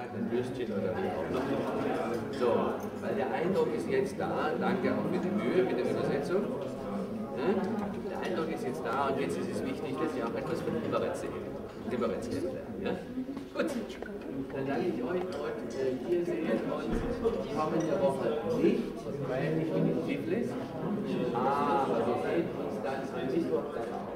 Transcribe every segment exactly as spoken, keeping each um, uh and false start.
gesagt, ein Würstchen oder wie auch immer. So, weil der Eindruck ist jetzt da, danke auch für die Mühe mit der Übersetzung. Der Eindruck ist jetzt da und jetzt ist es wichtig, dass ihr auch etwas von Liberec seht. Liberec kennenlernen. Ja? Gut, dann danke ich euch und äh, hier seht und kommende Woche nicht, weil ich bin in Tiflis, aber wir sehen uns dann am Mittwoch darauf.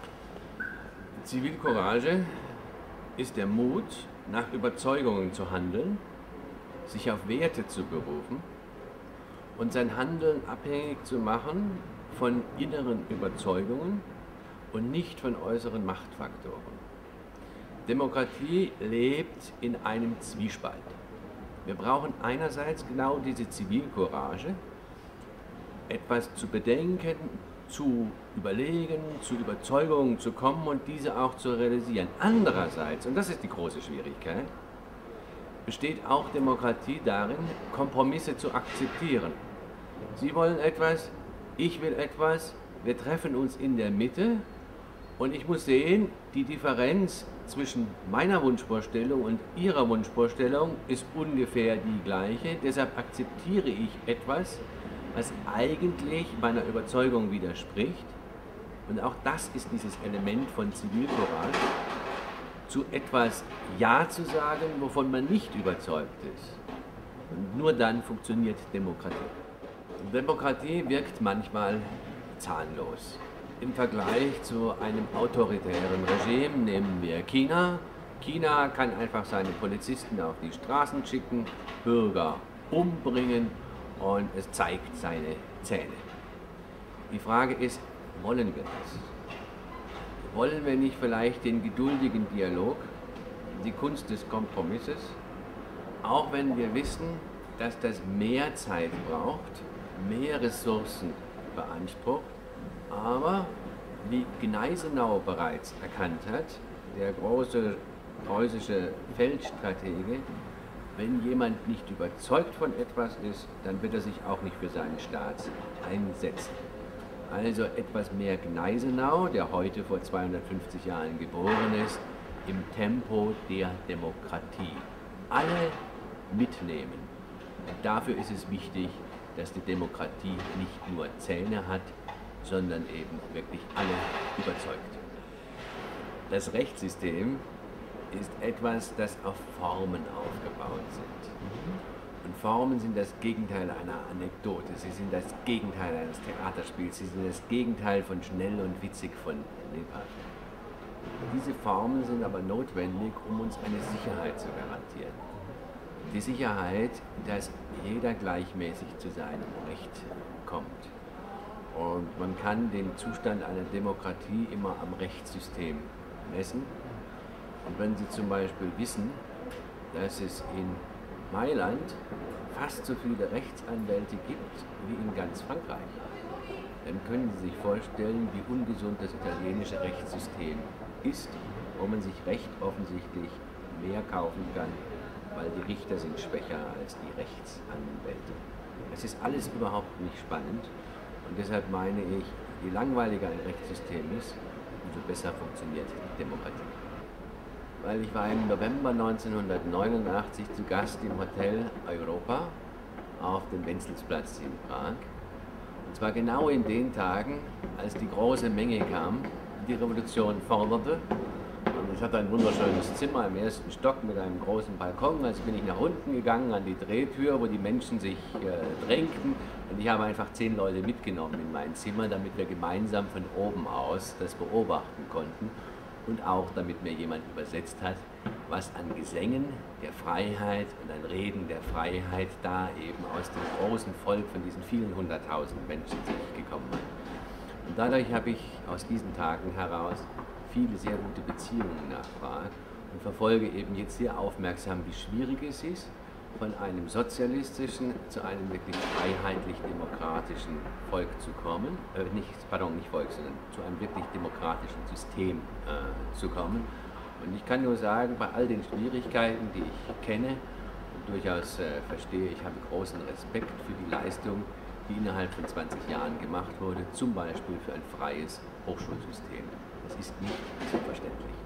Zivilcourage ist der Mut, nach Überzeugungen zu handeln, sich auf Werte zu berufen und sein Handeln abhängig zu machen von inneren Überzeugungen und nicht von äußeren Machtfaktoren. Demokratie lebt in einem Zwiespalt. Wir brauchen einerseits genau diese Zivilcourage, etwas zu bedenken, zu überlegen, zu Überzeugungen zu kommen und diese auch zu realisieren. Andererseits, und das ist die große Schwierigkeit, besteht auch Demokratie darin, Kompromisse zu akzeptieren. Sie wollen etwas, ich will etwas, wir treffen uns in der Mitte und ich muss sehen, die Differenz zwischen meiner Wunschvorstellung und Ihrer Wunschvorstellung ist ungefähr die gleiche, deshalb akzeptiere ich etwas, was eigentlich meiner Überzeugung widerspricht. Und auch das ist dieses Element von Zivilcourage, zu etwas Ja zu sagen, wovon man nicht überzeugt ist. Und nur dann funktioniert Demokratie. Demokratie wirkt manchmal zahnlos. Im Vergleich zu einem autoritären Regime nehmen wir China. China kann einfach seine Polizisten auf die Straßen schicken, Bürger umbringen und es zeigt seine Zähne. Die Frage ist, wollen wir das? Wollen wir nicht vielleicht den geduldigen Dialog, die Kunst des Kompromisses, auch wenn wir wissen, dass das mehr Zeit braucht, mehr Ressourcen beansprucht, aber wie Gneisenau bereits erkannt hat, der große preußische Feldstratege, wenn jemand nicht überzeugt von etwas ist, dann wird er sich auch nicht für seinen Staat einsetzen. Also etwas mehr Gneisenau, der heute vor zweihundertfünfzig Jahren geboren ist, im Tempo der Demokratie. Alle mitnehmen. Und dafür ist es wichtig, dass die Demokratie nicht nur Zähne hat, sondern eben wirklich alle überzeugt. Das Rechtssystem ist etwas, das auf Formen aufgebaut sind. Und Formen sind das Gegenteil einer Anekdote, sie sind das Gegenteil eines Theaterspiels, sie sind das Gegenteil von schnell und witzig von lebhaft. Diese Formen sind aber notwendig, um uns eine Sicherheit zu garantieren. Die Sicherheit, dass jeder gleichmäßig zu seinem Recht kommt. Und man kann den Zustand einer Demokratie immer am Rechtssystem messen. Und wenn Sie zum Beispiel wissen, dass es in Mailand fast so viele Rechtsanwälte gibt wie in ganz Frankreich, dann können Sie sich vorstellen, wie ungesund das italienische Rechtssystem ist, wo man sich Recht offensichtlich mehr kaufen kann, weil die Richter sind schwächer als die Rechtsanwälte. Es ist alles überhaupt nicht spannend und deshalb meine ich, je langweiliger ein Rechtssystem ist, umso besser funktioniert die Demokratie. Weil ich war im November neunzehnhundertneunundachtzig zu Gast im Hotel Europa auf dem Wenzelsplatz in Prag. Und zwar genau in den Tagen, als die große Menge kam, die Revolution forderte. Und ich hatte ein wunderschönes Zimmer im ersten Stock mit einem großen Balkon. Also bin ich nach unten gegangen an die Drehtür, wo die Menschen sich äh, drängten. Und ich habe einfach zehn Leute mitgenommen in mein Zimmer, damit wir gemeinsam von oben aus das beobachten konnten. Und auch damit mir jemand übersetzt hat, was an Gesängen der Freiheit und an Reden der Freiheit da eben aus dem großen Volk von diesen vielen hunderttausend Menschen sich gekommen hat. Und dadurch habe ich aus diesen Tagen heraus viele sehr gute Beziehungen nach Prag und verfolge eben jetzt sehr aufmerksam, wie schwierig es ist, von einem sozialistischen zu einem wirklich freiheitlich-demokratischen Volk zu kommen, äh, nicht, pardon, nicht Volk, sondern zu einem wirklich demokratischen System äh, zu kommen. Und ich kann nur sagen, bei all den Schwierigkeiten, die ich kenne und durchaus äh, verstehe, ich habe großen Respekt für die Leistung, die innerhalb von zwanzig Jahren gemacht wurde, zum Beispiel für ein freies Hochschulsystem. Das ist nicht selbstverständlich.